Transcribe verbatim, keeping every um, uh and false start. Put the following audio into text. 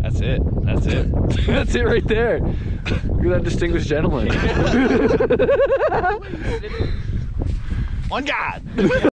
That's it. That's it. That's it right there. Look at that distinguished gentleman. On God.